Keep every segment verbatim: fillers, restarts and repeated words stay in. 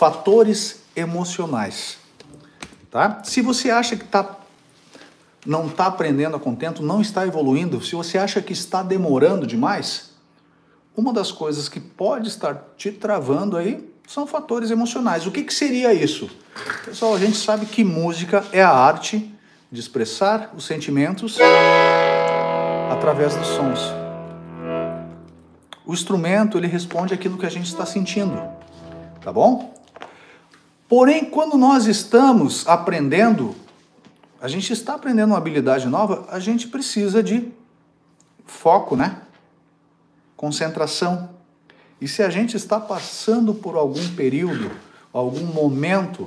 fatores emocionais, tá? Se você acha que tá, não está aprendendo a contento, não está evoluindo, se você acha que está demorando demais, uma das coisas que pode estar te travando aí são fatores emocionais. O que, que seria isso? Pessoal, a gente sabe que música é a arte de expressar os sentimentos através dos sons. O instrumento, ele responde aquilo que a gente está sentindo, tá bom? Porém, quando nós estamos aprendendo, a gente está aprendendo uma habilidade nova, a gente precisa de foco, né? Concentração. E se a gente está passando por algum período, algum momento,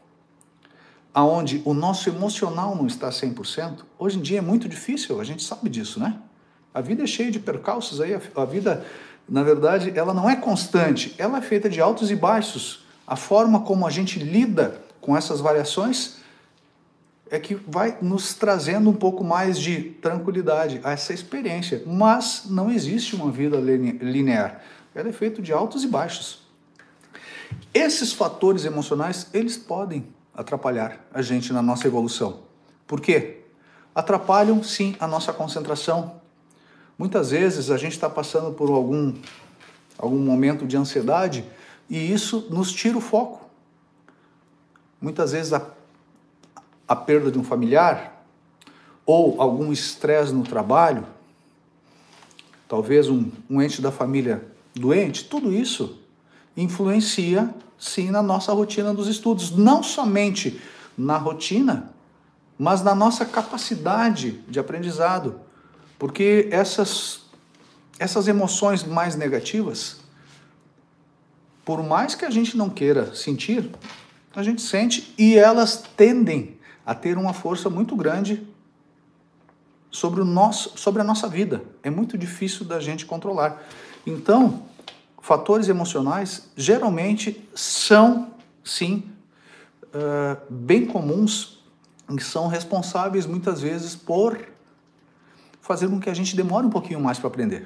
onde o nosso emocional não está cem por cento, hoje em dia é muito difícil, a gente sabe disso, né? A vida é cheia de percalços aí, a vida, na verdade, ela não é constante, ela é feita de altos e baixos. A forma como a gente lida com essas variações é que vai nos trazendo um pouco mais de tranquilidade a essa experiência. Mas não existe uma vida linear, ela é feita de altos e baixos. Esses fatores emocionais, eles podem atrapalhar a gente na nossa evolução. Por quê? Atrapalham, sim, a nossa concentração. Muitas vezes a gente está passando por algum, algum momento de ansiedade e isso nos tira o foco. Muitas vezes a, a perda de um familiar ou algum estresse no trabalho, talvez um, um ente da família doente, tudo isso influencia, sim, na nossa rotina dos estudos. Não somente na rotina, mas na nossa capacidade de aprendizado. Porque essas, essas emoções mais negativas, por mais que a gente não queira sentir, a gente sente e elas tendem a ter uma força muito grande sobre, o nosso, sobre a nossa vida. É muito difícil da gente controlar. Então, fatores emocionais geralmente são, sim, uh, bem comuns e são responsáveis muitas vezes por fazer com que a gente demore um pouquinho mais para aprender.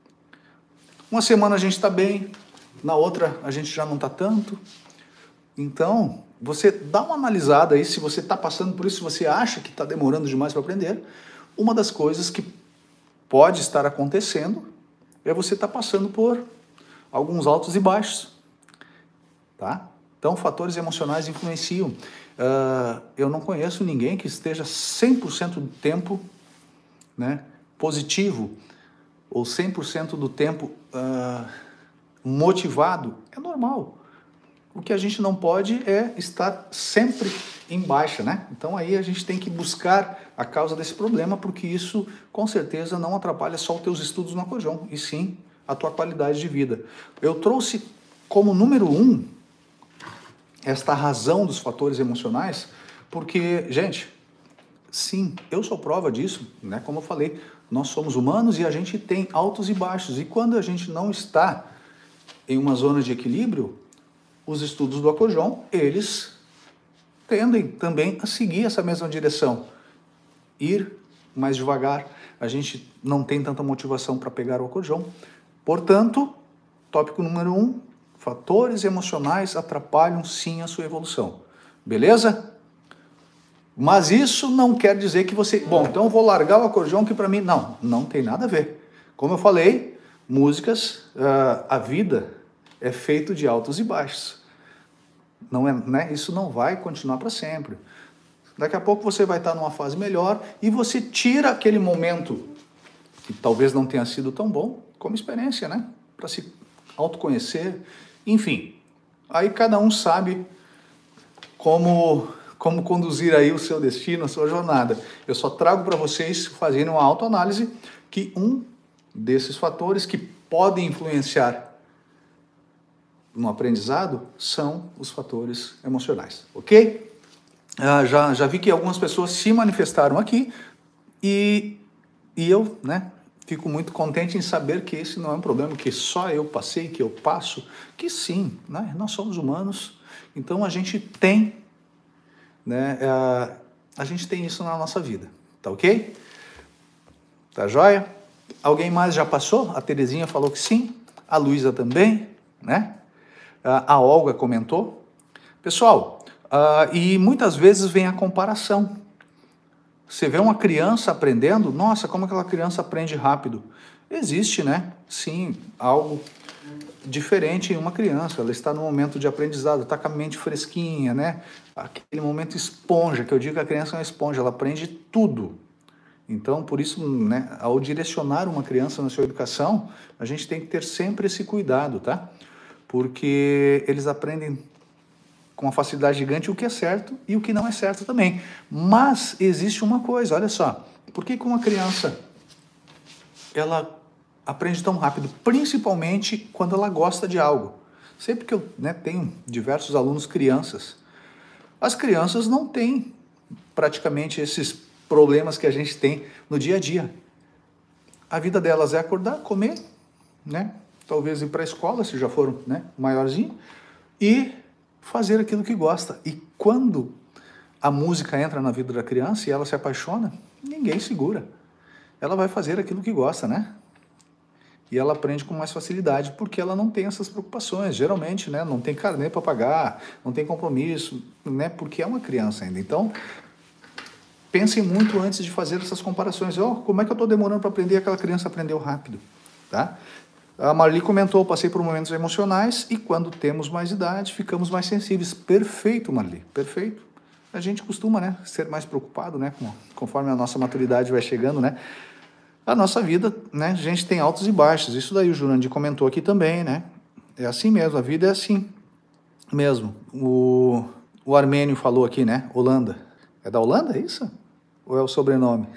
Uma semana a gente está bem, na outra a gente já não está tanto. Então, você dá uma analisada aí se você está passando por isso, se você acha que está demorando demais para aprender. Uma das coisas que pode estar acontecendo é você estar passando por alguns altos e baixos, tá? Então, fatores emocionais influenciam. Uh, eu não conheço ninguém que esteja cem por cento do tempo, né, positivo, ou cem por cento do tempo uh, motivado. É normal. O que a gente não pode é estar sempre em baixa, né? Então aí a gente tem que buscar a causa desse problema, porque isso com certeza não atrapalha só os teus estudos no Acojão, e sim a tua qualidade de vida. Eu trouxe como número um esta razão dos fatores emocionais, porque, gente, sim, eu sou prova disso, né? Como eu falei, nós somos humanos e a gente tem altos e baixos. E quando a gente não está em uma zona de equilíbrio, os estudos do Acojão, eles tendem também a seguir essa mesma direção. Ir mais devagar, a gente não tem tanta motivação para pegar o Acojão. Portanto, tópico número um, fatores emocionais atrapalham sim a sua evolução. Beleza? Mas isso não quer dizer que você... Bom, então eu vou largar o acordeão que para mim... Não, não tem nada a ver. Como eu falei, músicas, uh, a vida é feita de altos e baixos. Não é, né? Isso não vai continuar para sempre. Daqui a pouco você vai estar numa fase melhor e você tira aquele momento que talvez não tenha sido tão bom como experiência, né? Para se autoconhecer. Enfim, aí cada um sabe como... como conduzir aí o seu destino, a sua jornada. Eu só trago para vocês fazerem uma autoanálise que um desses fatores que podem influenciar no aprendizado são os fatores emocionais, ok? Ah, já, já vi que algumas pessoas se manifestaram aqui e, e eu, né, fico muito contente em saber que esse não é um problema que só eu passei, que eu passo, que sim, né, nós somos humanos, então a gente tem Né? A, a gente tem isso na nossa vida, tá ok? Tá joia? Alguém mais já passou? A Terezinha falou que sim, a Luísa também, né? A, a Olga comentou, Pessoal, uh, e muitas vezes vem a comparação. Você vê uma criança aprendendo, nossa, como aquela criança aprende rápido. Existe, né? Sim, algo diferente em uma criança. Ela está no momento de aprendizado, está com a mente fresquinha, né? Aquele momento esponja, que eu digo que a criança é uma esponja, ela aprende tudo. Então, por isso, né, ao direcionar uma criança na sua educação, a gente tem que ter sempre esse cuidado, tá? Porque eles aprendem com uma facilidade gigante o que é certo e o que não é certo também. Mas existe uma coisa, olha só, por que que uma criança ela aprende tão rápido? Principalmente quando ela gosta de algo. Sempre que eu, né, tenho diversos alunos crianças, as crianças não têm praticamente esses problemas que a gente tem no dia a dia. A vida delas é acordar, comer, né? Talvez ir para a escola, se já foram, né, maiorzinho, e fazer aquilo que gosta. E quando a música entra na vida da criança e ela se apaixona, ninguém segura. Ela vai fazer aquilo que gosta, né? E ela aprende com mais facilidade, porque ela não tem essas preocupações. Geralmente, né, não tem carnê para pagar, não tem compromisso, né, porque é uma criança ainda. Então, pensem muito antes de fazer essas comparações. Oh, como é que eu estou demorando para aprender? Aquela criança aprendeu rápido, tá? A Marli comentou, passei por momentos emocionais e quando temos mais idade, ficamos mais sensíveis. Perfeito, Marli, perfeito. A gente costuma, né, ser mais preocupado, né, conforme a nossa maturidade vai chegando, né? A nossa vida, né, a gente tem altos e baixos. Isso daí o Jurandir comentou aqui também, né? É assim mesmo, a vida é assim mesmo. O, o Armênio falou aqui, né? Holanda. É da Holanda, é isso? Ou é o sobrenome?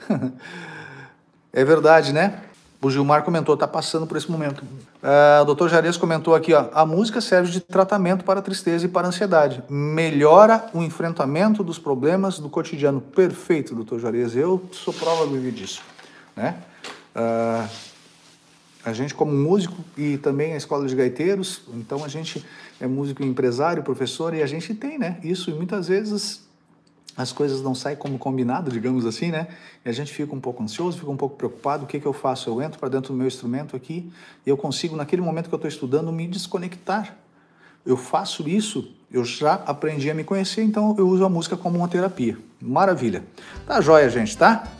É verdade, né? O Gilmar comentou, está passando por esse momento. Uh, o doutor Jarez comentou aqui, ó, a música serve de tratamento para a tristeza e para a ansiedade. Melhora o enfrentamento dos problemas do cotidiano. Perfeito, doutor Jarez. Eu sou prova viva disso, né? Uh, a gente como músico e também a escola de gaiteiros, então a gente é músico empresário, professor, e a gente tem, né, isso, e muitas vezes as coisas não saem como combinado, digamos assim, né, e a gente fica um pouco ansioso, fica um pouco preocupado. O que que eu faço? Eu entro para dentro do meu instrumento aqui e eu consigo, naquele momento que eu estou estudando, me desconectar. Eu faço isso, eu já aprendi a me conhecer, então eu uso a música como uma terapia. Maravilha. Tá joia, gente, tá?